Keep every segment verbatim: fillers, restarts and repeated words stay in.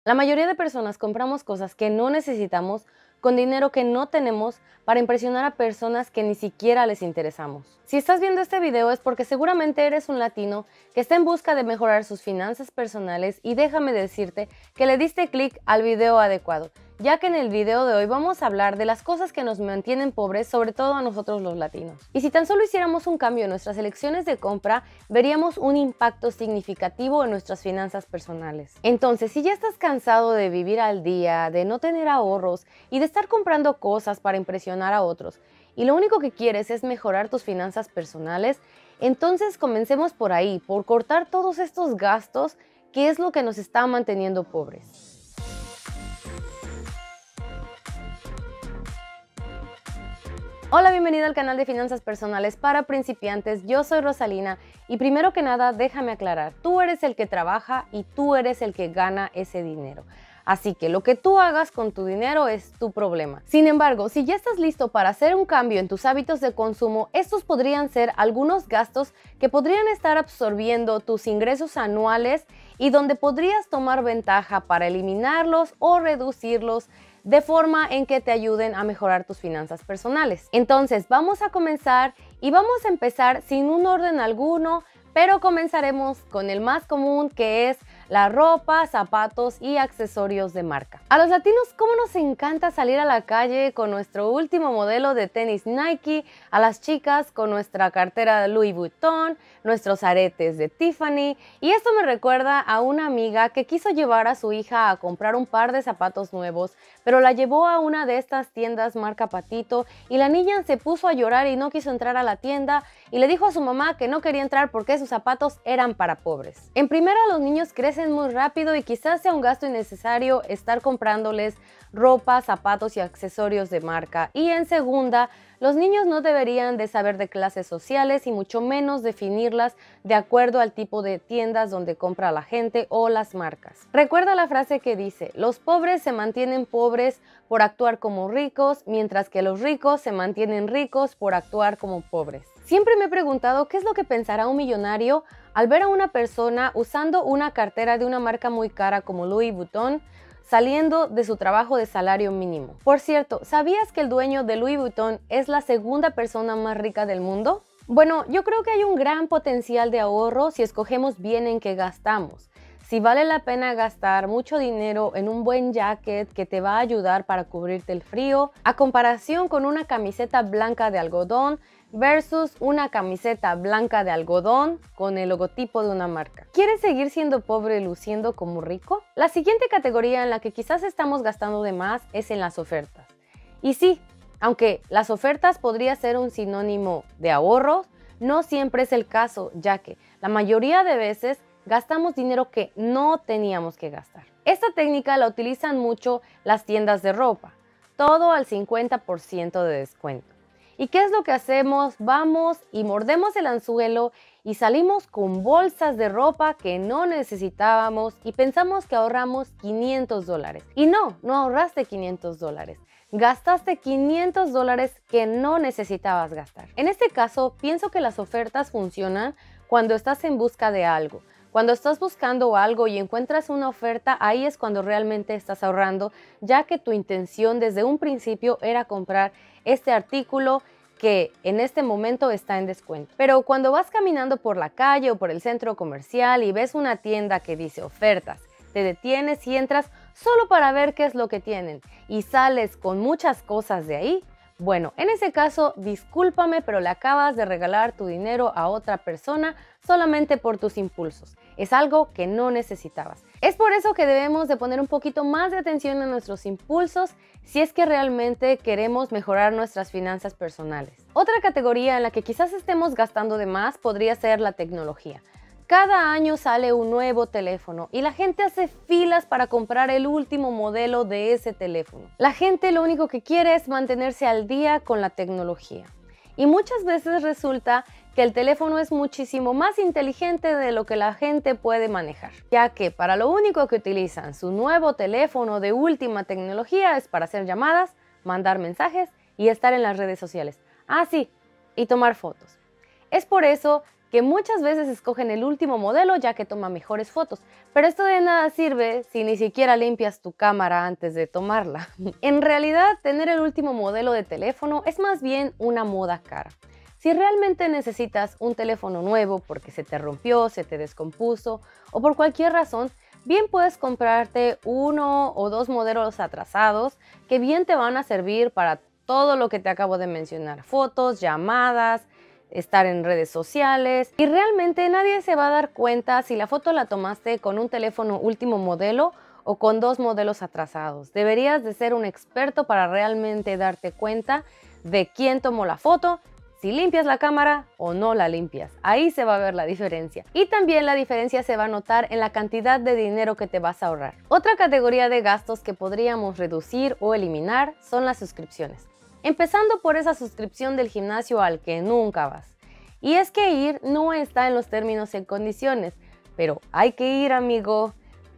La mayoría de personas compramos cosas que no necesitamos con dinero que no tenemos para impresionar a personas que ni siquiera les interesamos. Si estás viendo este video es porque seguramente eres un latino que está en busca de mejorar sus finanzas personales y déjame decirte que le diste clic al video adecuado, ya que en el video de hoy vamos a hablar de las cosas que nos mantienen pobres, sobre todo a nosotros los latinos. Y si tan solo hiciéramos un cambio en nuestras elecciones de compra, veríamos un impacto significativo en nuestras finanzas personales. Entonces, si ya estás cansado de vivir al día, de no tener ahorros y de estar comprando cosas para impresionar a otros, y lo único que quieres es mejorar tus finanzas personales, entonces comencemos por ahí, por cortar todos estos gastos que es lo que nos está manteniendo pobres. Hola, bienvenida al canal de Finanzas Personales para Principiantes. Yo soy Rosalina y primero que nada déjame aclarar, tú eres el que trabaja y tú eres el que gana ese dinero. Así que lo que tú hagas con tu dinero es tu problema. Sin embargo, si ya estás listo para hacer un cambio en tus hábitos de consumo, estos podrían ser algunos gastos que podrían estar absorbiendo tus ingresos anuales y donde podrías tomar ventaja para eliminarlos o reducirlos de forma en que te ayuden a mejorar tus finanzas personales. Entonces, vamos a comenzar y vamos a empezar sin un orden alguno, pero comenzaremos con el más común, que es la ropa, zapatos y accesorios de marca. A los latinos, ¿cómo nos encanta salir a la calle con nuestro último modelo de tenis Nike? A las chicas con nuestra cartera de Louis Vuitton, nuestros aretes de Tiffany. Y esto me recuerda a una amiga que quiso llevar a su hija a comprar un par de zapatos nuevos, pero la llevó a una de estas tiendas marca Patito y la niña se puso a llorar y no quiso entrar a la tienda y le dijo a su mamá que no quería entrar porque sus zapatos eran para pobres. En primera, los niños crecen muy rápido y quizás sea un gasto innecesario estar comprándoles ropa, zapatos y accesorios de marca. Y en segunda, los niños no deberían de saber de clases sociales y mucho menos definirlas de acuerdo al tipo de tiendas donde compra la gente o las marcas. Recuerda la frase que dice, los pobres se mantienen pobres por actuar como ricos, mientras que los ricos se mantienen ricos por actuar como pobres. Siempre me he preguntado qué es lo que pensará un millonario al ver a una persona usando una cartera de una marca muy cara como Louis Vuitton, saliendo de su trabajo de salario mínimo. Por cierto, ¿sabías que el dueño de Louis Vuitton es la segunda persona más rica del mundo? Bueno, yo creo que hay un gran potencial de ahorro si escogemos bien en qué gastamos. Si vale la pena gastar mucho dinero en un buen jacket que te va a ayudar para cubrirte el frío, a comparación con una camiseta blanca de algodón versus una camiseta blanca de algodón con el logotipo de una marca. ¿Quieres seguir siendo pobre luciendo como rico? La siguiente categoría en la que quizás estamos gastando de más es en las ofertas. Y sí, aunque las ofertas podría ser un sinónimo de ahorros, no siempre es el caso, ya que la mayoría de veces gastamos dinero que no teníamos que gastar. Esta técnica la utilizan mucho las tiendas de ropa, todo al cincuenta por ciento de descuento. ¿Y qué es lo que hacemos? Vamos y mordemos el anzuelo y salimos con bolsas de ropa que no necesitábamos y pensamos que ahorramos quinientos dólares. Y no, no ahorraste quinientos dólares. Gastaste quinientos dólares que no necesitabas gastar. En este caso, pienso que las ofertas funcionan cuando estás en busca de algo. Cuando estás buscando algo y encuentras una oferta, ahí es cuando realmente estás ahorrando, ya que tu intención desde un principio era comprar este artículo que en este momento está en descuento. Pero cuando vas caminando por la calle o por el centro comercial y ves una tienda que dice ofertas, te detienes y entras solo para ver qué es lo que tienen y sales con muchas cosas de ahí. Bueno, en ese caso, discúlpame, pero le acabas de regalar tu dinero a otra persona solamente por tus impulsos. Es algo que no necesitabas. Es por eso que debemos de poner un poquito más de atención a nuestros impulsos si es que realmente queremos mejorar nuestras finanzas personales. Otra categoría en la que quizás estemos gastando de más podría ser la tecnología. Cada año sale un nuevo teléfono y la gente hace filas para comprar el último modelo de ese teléfono. La gente lo único que quiere es mantenerse al día con la tecnología. Y muchas veces resulta que el teléfono es muchísimo más inteligente de lo que la gente puede manejar, ya que para lo único que utilizan su nuevo teléfono de última tecnología es para hacer llamadas, mandar mensajes y estar en las redes sociales. Ah, sí, y tomar fotos. Es por eso que muchas veces escogen el último modelo ya que toma mejores fotos, pero esto de nada sirve si ni siquiera limpias tu cámara antes de tomarla. En realidad, tener el último modelo de teléfono es más bien una moda cara. Si realmente necesitas un teléfono nuevo porque se te rompió, se te descompuso o por cualquier razón, bien puedes comprarte uno o dos modelos atrasados que bien te van a servir para todo lo que te acabo de mencionar: fotos, llamadas, estar en redes sociales, y realmente nadie se va a dar cuenta si la foto la tomaste con un teléfono último modelo o con dos modelos atrasados. Deberías de ser un experto para realmente darte cuenta de quién tomó la foto, si limpias la cámara o no la limpias. Ahí se va a ver la diferencia. Y también la diferencia se va a notar en la cantidad de dinero que te vas a ahorrar. Otra categoría de gastos que podríamos reducir o eliminar son las suscripciones. Empezando por esa suscripción del gimnasio al que nunca vas. Y es que ir no está en los términos y condiciones, pero hay que ir, amigo.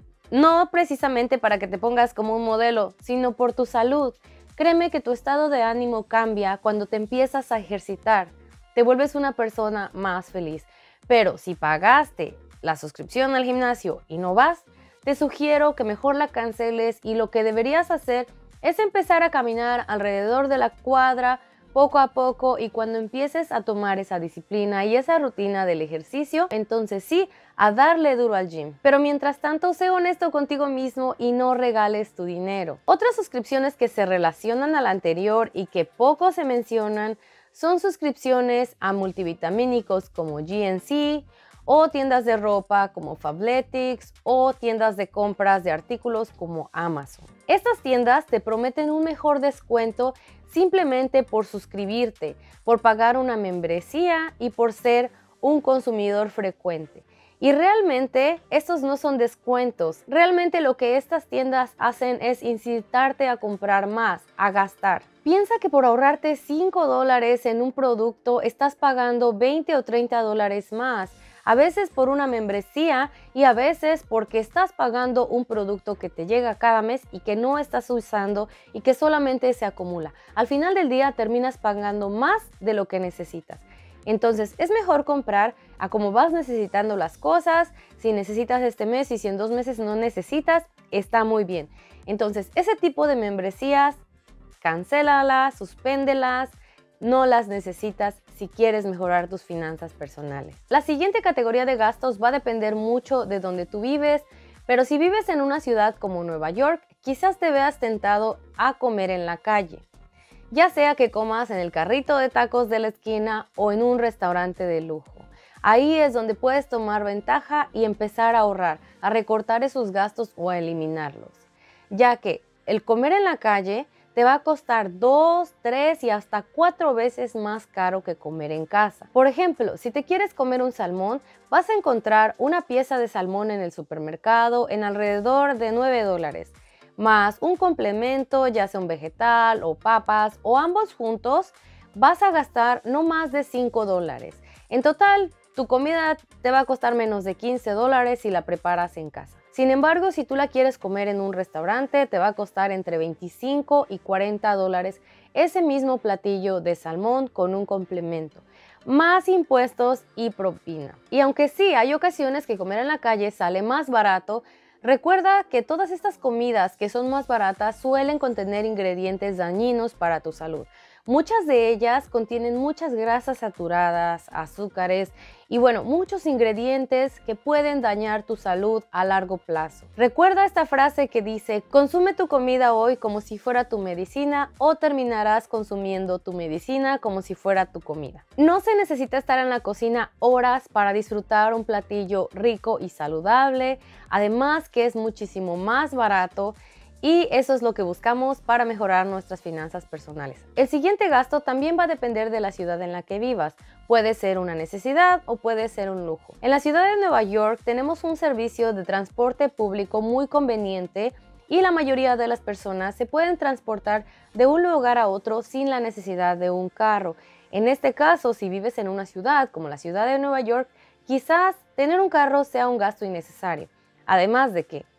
No precisamente para que te pongas como un modelo, sino por tu salud. Créeme que tu estado de ánimo cambia cuando te empiezas a ejercitar. Te vuelves una persona más feliz. Pero si pagaste la suscripción al gimnasio y no vas, te sugiero que mejor la canceles, y lo que deberías hacer es empezar a caminar alrededor de la cuadra poco a poco, y cuando empieces a tomar esa disciplina y esa rutina del ejercicio, entonces sí, a darle duro al gym. Pero mientras tanto, sé honesto contigo mismo y no regales tu dinero. Otras suscripciones que se relacionan a la anterior y que poco se mencionan son suscripciones a multivitamínicos como G N C, o tiendas de ropa como Fabletics, o tiendas de compras de artículos como Amazon. Estas tiendas te prometen un mejor descuento simplemente por suscribirte, por pagar una membresía y por ser un consumidor frecuente. Y realmente estos no son descuentos. Realmente lo que estas tiendas hacen es incitarte a comprar más, a gastar. Piensa que por ahorrarte cinco dólares en un producto estás pagando veinte o treinta dólares más. A veces por una membresía y a veces porque estás pagando un producto que te llega cada mes y que no estás usando y que solamente se acumula. Al final del día terminas pagando más de lo que necesitas. Entonces es mejor comprar a como vas necesitando las cosas. Si necesitas este mes y si en dos meses no necesitas, está muy bien. Entonces ese tipo de membresías, cancélalas, suspéndelas. No las necesitas si quieres mejorar tus finanzas personales. La siguiente categoría de gastos va a depender mucho de donde tú vives, pero si vives en una ciudad como Nueva York, quizás te veas tentado a comer en la calle. Ya sea que comas en el carrito de tacos de la esquina o en un restaurante de lujo. Ahí es donde puedes tomar ventaja y empezar a ahorrar, a recortar esos gastos o a eliminarlos. Ya que el comer en la calle te va a costar dos, tres y hasta cuatro veces más caro que comer en casa. Por ejemplo, si te quieres comer un salmón, vas a encontrar una pieza de salmón en el supermercado en alrededor de nueve dólares, más un complemento, ya sea un vegetal o papas o ambos juntos, vas a gastar no más de cinco dólares. En total, tu comida te va a costar menos de quince dólares si la preparas en casa. Sin embargo, si tú la quieres comer en un restaurante, te va a costar entre veinticinco y cuarenta dólares ese mismo platillo de salmón con un complemento, más impuestos y propina. Y aunque sí, hay ocasiones que comer en la calle sale más barato, recuerda que todas estas comidas que son más baratas suelen contener ingredientes dañinos para tu salud. Muchas de ellas contienen muchas grasas saturadas, azúcares y bueno, muchos ingredientes que pueden dañar tu salud a largo plazo. Recuerda esta frase que dice: consume tu comida hoy como si fuera tu medicina, o terminarás consumiendo tu medicina como si fuera tu comida. No se necesita estar en la cocina horas para disfrutar un platillo rico y saludable, además que es muchísimo más barato. Y eso es lo que buscamos para mejorar nuestras finanzas personales. El siguiente gasto también va a depender de la ciudad en la que vivas. Puede ser una necesidad o puede ser un lujo. En la ciudad de Nueva York tenemos un servicio de transporte público muy conveniente y la mayoría de las personas se pueden transportar de un lugar a otro sin la necesidad de un carro. En este caso, si vives en una ciudad como la ciudad de Nueva York, quizás tener un carro sea un gasto innecesario. Además de que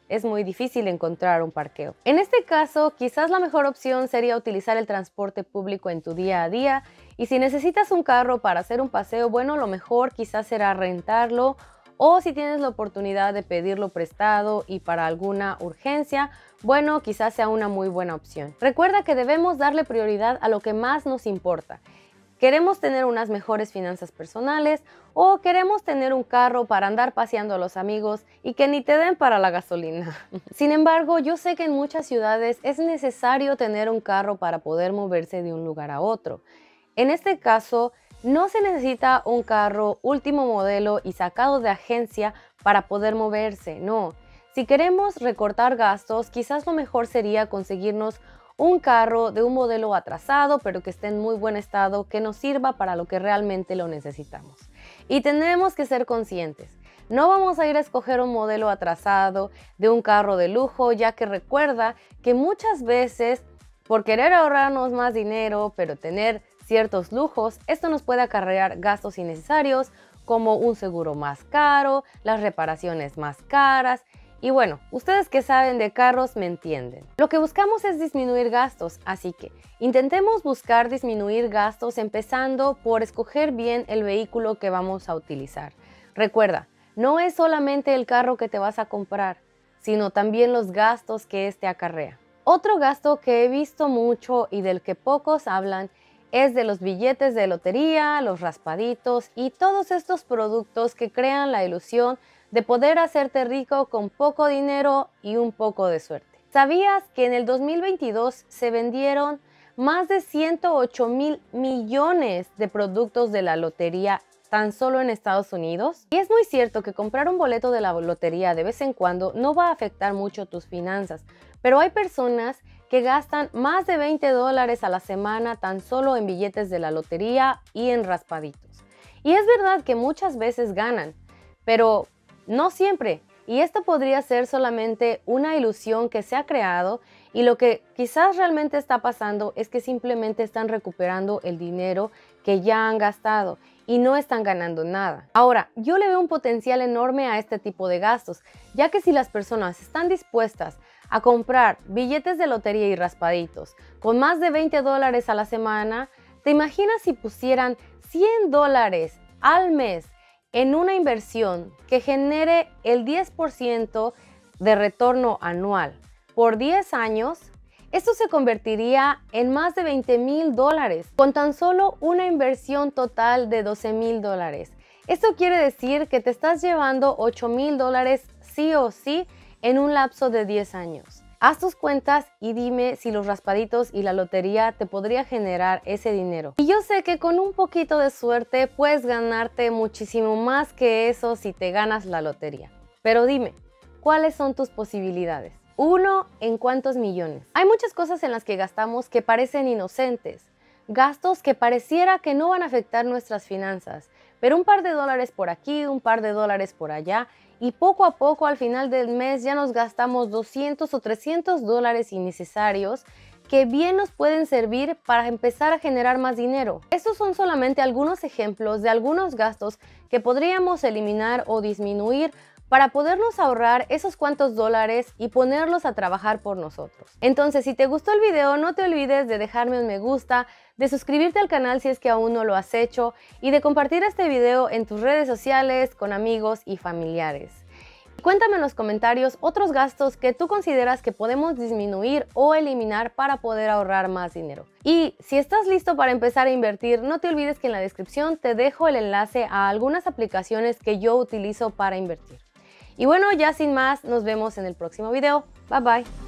es muy difícil encontrar un parqueo. En este caso, quizás la mejor opción sería utilizar el transporte público en tu día a día, y si necesitas un carro para hacer un paseo, bueno, lo mejor quizás será rentarlo, o si tienes la oportunidad de pedirlo prestado y para alguna urgencia, bueno, quizás sea una muy buena opción. Recuerda que debemos darle prioridad a lo que más nos importa. ¿Queremos tener unas mejores finanzas personales o queremos tener un carro para andar paseando a los amigos y que ni te den para la gasolina? Sin embargo, yo sé que en muchas ciudades es necesario tener un carro para poder moverse de un lugar a otro. En este caso, no se necesita un carro último modelo y sacado de agencia para poder moverse, no. Si queremos recortar gastos, quizás lo mejor sería conseguirnos un carro de un modelo atrasado, pero que esté en muy buen estado, que nos sirva para lo que realmente lo necesitamos. Y tenemos que ser conscientes. No vamos a ir a escoger un modelo atrasado de un carro de lujo, ya que recuerda que muchas veces, por querer ahorrarnos más dinero, pero tener ciertos lujos, esto nos puede acarrear gastos innecesarios, como un seguro más caro, las reparaciones más caras. Y bueno, ustedes que saben de carros me entienden. Lo que buscamos es disminuir gastos, así que intentemos buscar disminuir gastos empezando por escoger bien el vehículo que vamos a utilizar. Recuerda, no es solamente el carro que te vas a comprar, sino también los gastos que este acarrea. Otro gasto que he visto mucho y del que pocos hablan es de los billetes de lotería, los raspaditos y todos estos productos que crean la ilusión de poder hacerte rico con poco dinero y un poco de suerte. ¿Sabías que en el dos mil veintidós se vendieron más de ciento ocho mil millones de productos de la lotería tan solo en Estados Unidos? Y es muy cierto que comprar un boleto de la lotería de vez en cuando no va a afectar mucho tus finanzas, pero hay personas que gastan más de veinte dólares a la semana tan solo en billetes de la lotería y en raspaditos. Y es verdad que muchas veces ganan, pero no siempre, y esto podría ser solamente una ilusión que se ha creado, y lo que quizás realmente está pasando es que simplemente están recuperando el dinero que ya han gastado y no están ganando nada. Ahora, yo le veo un potencial enorme a este tipo de gastos, ya que si las personas están dispuestas a comprar billetes de lotería y raspaditos con más de veinte dólares a la semana, ¿te imaginas si pusieran cien dólares al mes en una inversión que genere el diez por ciento de retorno anual por diez años? Esto se convertiría en más de veinte mil dólares con tan solo una inversión total de doce mil dólares. Esto quiere decir que te estás llevando ocho mil dólares sí o sí en un lapso de diez años. Haz tus cuentas y dime si los raspaditos y la lotería te podría generar ese dinero. Y yo sé que con un poquito de suerte puedes ganarte muchísimo más que eso si te ganas la lotería. Pero dime, ¿cuáles son tus posibilidades? ¿Uno en cuántos millones? Hay muchas cosas en las que gastamos que parecen inocentes. Gastos que pareciera que no van a afectar nuestras finanzas. Pero un par de dólares por aquí, un par de dólares por allá, y poco a poco al final del mes ya nos gastamos doscientos o trescientos dólares innecesarios que bien nos pueden servir para empezar a generar más dinero. Estos son solamente algunos ejemplos de algunos gastos que podríamos eliminar o disminuir para podernos ahorrar esos cuantos dólares y ponerlos a trabajar por nosotros. Entonces, si te gustó el video, no te olvides de dejarme un me gusta, de suscribirte al canal si es que aún no lo has hecho y de compartir este video en tus redes sociales con amigos y familiares. Cuéntame en los comentarios otros gastos que tú consideras que podemos disminuir o eliminar para poder ahorrar más dinero. Y si estás listo para empezar a invertir, no te olvides que en la descripción te dejo el enlace a algunas aplicaciones que yo utilizo para invertir. Y bueno, ya sin más, nos vemos en el próximo video. Bye bye.